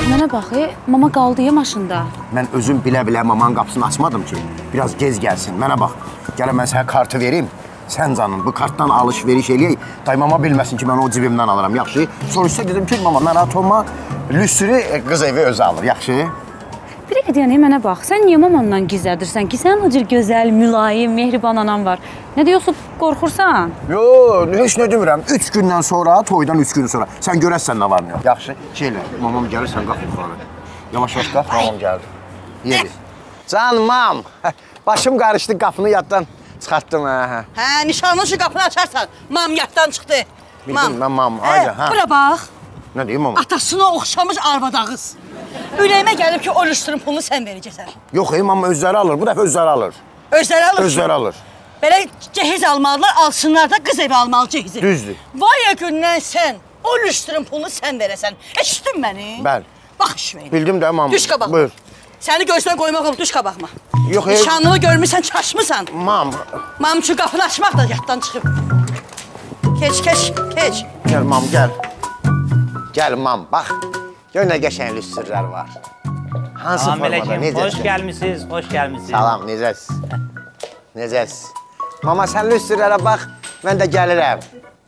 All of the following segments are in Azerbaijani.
Mənə bax, mama qaldı ya maşında. Mən özüm bilə-bilə mamanın qapısını açmadım ki, biraz gez gəlsin. Mənə bax, gəlin mən sənə kartı vereyim. Sən canım, bu kartdan alış-veriş eləyək. Day mama bilməsin ki, mən o cibimdən alıram, yaxşı? Sonuçta dedim ki, mama, narahat olma, lüsürü qız evi özü alır, yaxşı? Bir dəqiqə deyən, mənə bax, sən niyə mamandan gizlədirsən ki, sənin o cür gözəl, mülayim, mehriban anan var? Nə deyirsə, qorxursan? Yox, heç nə demirəm. 3 gündən sonra, toydan 3 gün sonra. Sən görəsən nə var nə yox. Yaxşı, şeylə, mamam gəlirsən, qalx yuxarı. Yavaş-yavaş qalx, mamam gəldi. Yedi. Canmam, başım qarışdı, qapını yaddan çıxartdım. Hə, nişanlı şu qapını açarsan, mam yaddan çıxdı. Bildim, mən mam, aca. Bura bax. Nə deyim, mama? Atasına oxşamış arvadağız. Ürəyimə gəlib ki, o lüstrün pulunu sən verəcəksən. Yox, mama özləri alır, bu dəfə özləri alır. Özləri alır? Özləri alır. Belə cehiz almalılar, alsınlar da qız evi almalı cehizi. Düzdür. Vay gündən sən, o lüstrün pulunu sən verəsən. Eşitdin məni? Bəli. Bax işvəyini. Bildim də, mama. Düş qabaqma. Buyur. Səni gözdən qoymaq olub, düş qabaqma. Yox, nişanlını görmüsən, çaşmısan. Mam. Mam şu qapını açmaq da yaddan çıxıb. Keç, keç, keç. Gəl, mam, gəl. Gəl, mam, bax. Gör nə qəşəng lüstrlər var. Hansı formada, necəsiz? Hoş gəlmişsiniz, hoş gəlmişsiniz. Salam, necəsiz? Necəsiz? Mama, sən lüstrlərə bax, mən də gəlirəm.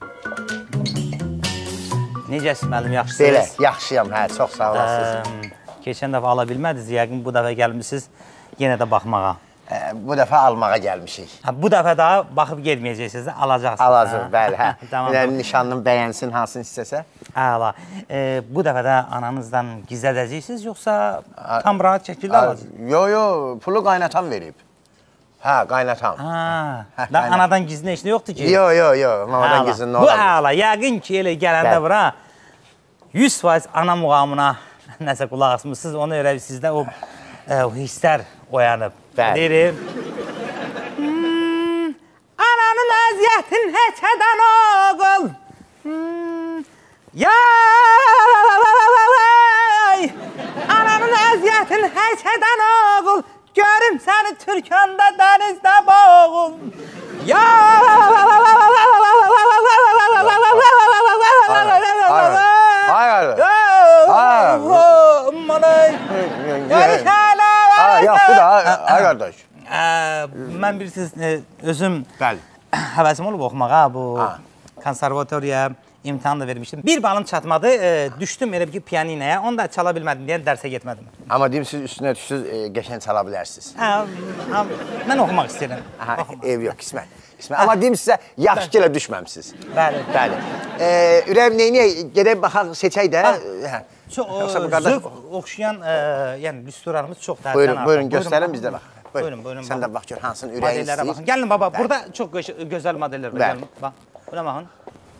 Necəsiz müəllim, yaxşısınız? Belə, yaxşıyam, hə, çox sağ olasınız. Keçən dəfə ala bilmədiniz, yəqin bu dəfə gəlmişsiniz yenə də baxmağa. Bu dəfə almağa gəlmişik. Bu dəfə daha baxıb getməyəcəksiniz, alacaqsınız. Alacaq, bəli, hə. Tamam. Nişanlım bəyənsin, hansını istəsə. Əla. Bu dəfə də ananızdan gizlədəcəksiniz, yoxsa tam rahat şəkildə alacaqsınız? Yox, pulu qaynatan verib. Hə, qaynatan. Anadan gizli işlə yoxdur ki? Yox, mamadan gizli nə olar? Bu əla, yəqin ki, elə gələndə bura 100% ana muğamına nəsə qulaq asmışsınız, onu elə sizdə o hisslər oyanıb. Deyirəm. Ananın əziyyətin heçədən oğul. Ananın əziyyətin heçədən oğul. Görüm səni Türkanda dənizdə boğul. Yaxşı da, ay qardaş. Mən bilirsiniz, özüm həvəsim olub oxumağa, bu konservatoriya imtihan da vermişdim. Bir balım çatmadı, düşdüm elə ki piyaninaya, onu da çala bilmədim deyə dərsə getmədim. Amma deyim, siz üstünə düşsüz, qəşən çala bilərsiniz. Mən oxumaq istəyirəm. Ev yox, qismət. Amma deyim sizə, yaxşı ki elə düşməmsiniz. Bəli. Ürəyim neyniyək, gedək baxaq, seçək də. Zövq oxşayan, yəni lüstrlarımız çox dərsən. Buyurun, göstərin bizdə bax. Buyurun. Sən də bax gör, hansının ürəyi istəyir. Gəlin baba, burada çox gözəl modeller var. Buna baxın.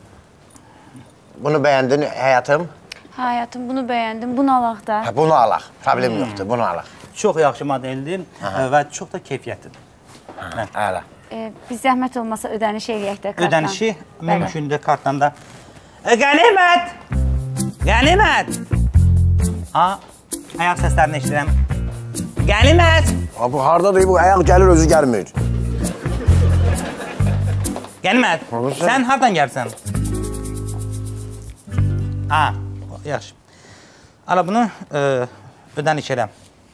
Bunu bəyəndin həyatım? Həyatım, bunu bəyəndim, bunu alaq da. Bunu alaq, problem yoxdur, bunu alaq. Çox yaxşı modeldir və çox da keyfiyyətlidir. Əla. Biz zəhmət olmasa ödəniş eləyək də kartdan. Ödənişi mümkündür kartdan da. Qənimət! Qənimət! Ayaq səslərini eşidirəm. Qənimət! Bu haradadır, bu ayaq gəlir, özü gəlmir. Qənimət, sən hardan gəlsən? Yaxşı. Ala bunu ödəniş eləm.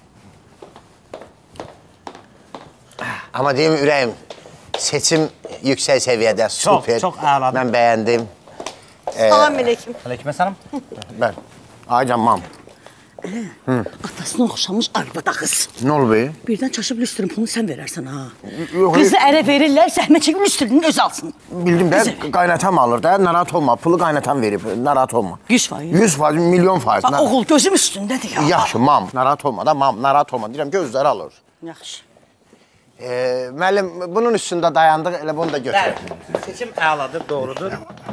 Amma deyim, ürəyim, seçim yüksək səviyyədə, super. Çox əladır. Mən bəyəndim. Salam əleykum. Aleyküm salam. Bəli. Aycan, mam. Atasına oxşamış arvadağız. Nə olub? Birdən çaşıb lüstrün pulunu sən verərsən, ha. Qızı ərə verirlər, zəhmət çəkib lüstrünü öz alsın. Bildim də, qaynatam alır da, narahat olma. Pulu qaynatam verib, narahat olma. 100%? 100%, milyon faiz. Oğul, gözüm üstündədir ya. Yaxşı, mam, narahat olma da, mam, narahat olma. Deyirəm, gözləri alır. Yaxşı. Müəllim, bunun üstündə dayandıq, elə bunu da götürək. Seçim əladır, doğrudur.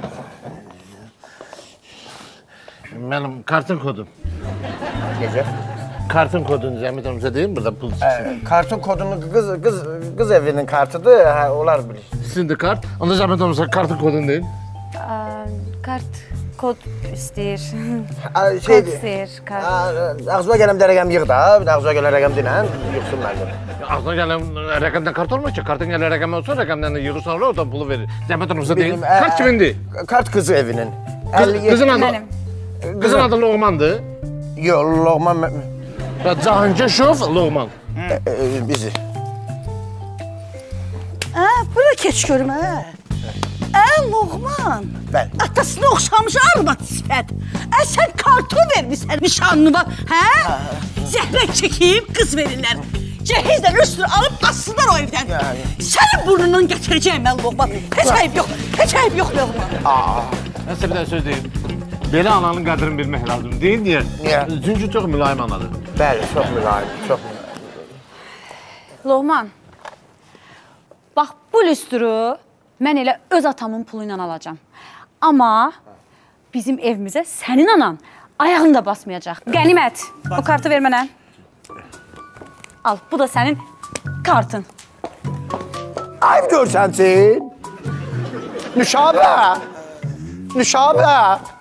Mənim kartın kodum. Necə? Kartın kodunu zəhmət olmasa deyim, burada pul çıxsın. Kartın kodunu qız evinin kartıdır, onlar bilir. Sizin de kart, onda zəhmət olmasa kartın kodunu deyin. Kod istəyir. Kod istəyir. Ağzıma gələn də rəqəm yığ da, ağzıma gələn rəqəm dinən, yıxsın mənim. Ağzına gələn rəqəmdən kart olmaz ki, kartın gələn rəqəm olsa, rəqəmdən də yığırsan, oradan pulu verir. Zəhmət olmasa deyin. Kart kimindir? Kart qızı evinin. Qızın adı Oğmandır. Yox, Loğman Cahangir Şov, Loğman. bizi. Bura keç görüm, Loğman. Bəli. Atasına oxşamış arvad sifət. Sən karton vermişsən nişanlıma, Zəhrət çəkib qız verirlər. Cehizlə üstünü alıb assınlar o evdən. Sənin burnundan gətirəcəyim mən Loğman. Heç ayıb yox, heç ayıb yox Loğman. Mən sizə bir dənə söz deyim. Belə ananın qədrini bilmək lazım deyil, niyə? Niyə? Çünki çox mülayim anadır. Bəli, çox mülayim, çox mülayim. Loğman, bax bu lüsturu mən elə öz atamın pulu ilə alacam. Amma bizim evimizə sənin anan ayağını da basmayacaq. Qənimət, bu kartı ver mənə. Al, bu da sənin kartın. Ayıb görsənsin. Nüşabə. Nüşabə.